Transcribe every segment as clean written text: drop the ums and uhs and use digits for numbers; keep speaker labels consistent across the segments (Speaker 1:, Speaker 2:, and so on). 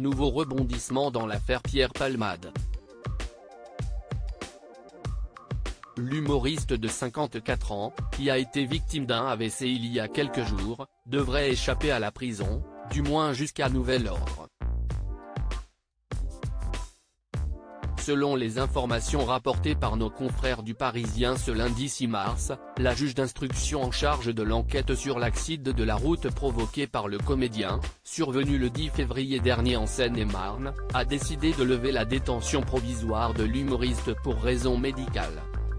Speaker 1: nouveau rebondissement dans l'affaire Pierre Palmade. L'humoriste de 54 ans, qui a été victime d'un AVC il y a quelques jours, devrait échapper à la prison, du moins jusqu'à nouvel ordre. Selon les informations rapportées par nos confrères du Parisien ce lundi 6 mars, la juge d'instruction en charge de l'enquête sur l'accident de la route provoqué par le comédien, survenu le 10 février dernier en Seine-et-Marne, a décidé de lever la détention provisoire de l'humoriste pour raison médicale.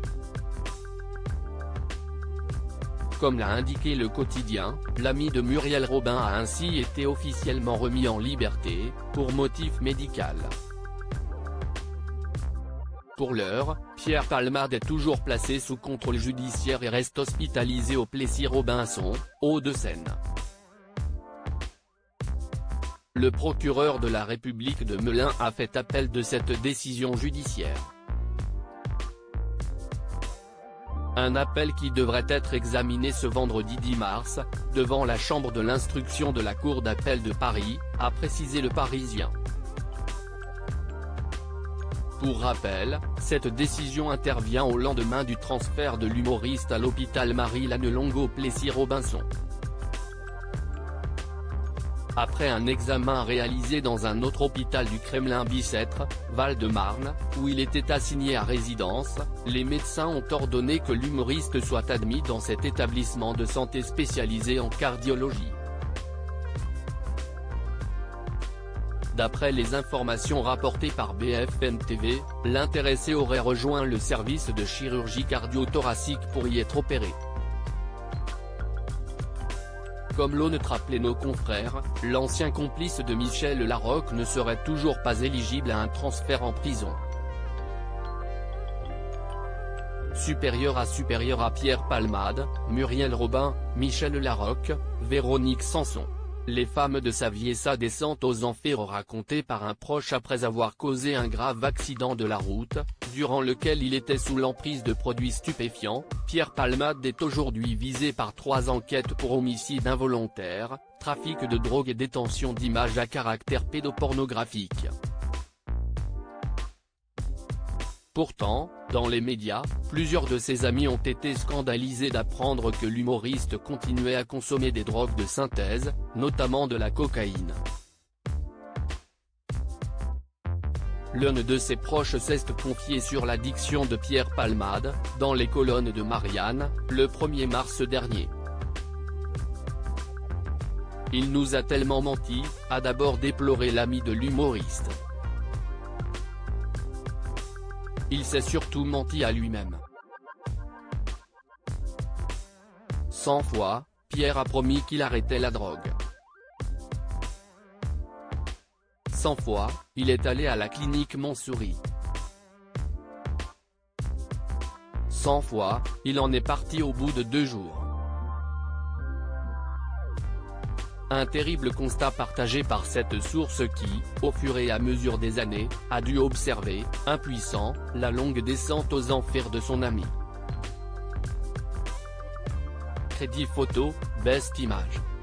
Speaker 1: Comme l'a indiqué le quotidien, l'ami de Muriel Robin a ainsi été officiellement remis en liberté, pour motif médical. Pour l'heure, Pierre Palmade est toujours placé sous contrôle judiciaire et reste hospitalisé au Plessis-Robinson, Hauts-de-Seine. Le procureur de la République de Melun a fait appel de cette décision judiciaire. Un appel qui devrait être examiné ce vendredi 10 mars, devant la chambre de l'instruction de la Cour d'appel de Paris, a précisé le Parisien. Pour rappel, cette décision intervient au lendemain du transfert de l'humoriste à l'hôpital Marie-Lannelongue Plessis-Robinson. Après un examen réalisé dans un autre hôpital du Kremlin-Bicêtre, Val-de-Marne, où il était assigné à résidence, les médecins ont ordonné que l'humoriste soit admis dans cet établissement de santé spécialisé en cardiologie. D'après les informations rapportées par BFM TV, l'intéressé aurait rejoint le service de chirurgie cardio-thoracique pour y être opéré. Comme l'ont rappelé nos confrères, l'ancien complice de Michel Larocque ne serait toujours pas éligible à un transfert en prison. Supérieur à Pierre Palmade, Muriel Robin, Michel Larocque, Véronique Sanson. Les femmes de sa vie et sa descente aux enfers racontées par un proche après avoir causé un grave accident de la route, durant lequel il était sous l'emprise de produits stupéfiants. Pierre Palmade est aujourd'hui visé par 3 enquêtes pour homicide involontaire, trafic de drogue et détention d'images à caractère pédopornographique. Pourtant, dans les médias, plusieurs de ses amis ont été scandalisés d'apprendre que l'humoriste continuait à consommer des drogues de synthèse, notamment de la cocaïne. L'un de ses proches s'est confié sur l'addiction de Pierre Palmade, dans les colonnes de Marianne, le 1er mars dernier. Il nous a tellement menti, a d'abord déploré l'ami de l'humoriste. Il s'est surtout menti à lui-même. 100 fois, Pierre a promis qu'il arrêtait la drogue. 100 fois, il est allé à la clinique Montsouris. 100 fois, il en est parti au bout de 2 jours. Un terrible constat partagé par cette source qui, au fur et à mesure des années, a dû observer, impuissant, la longue descente aux enfers de son ami. Crédit photo, Best Image.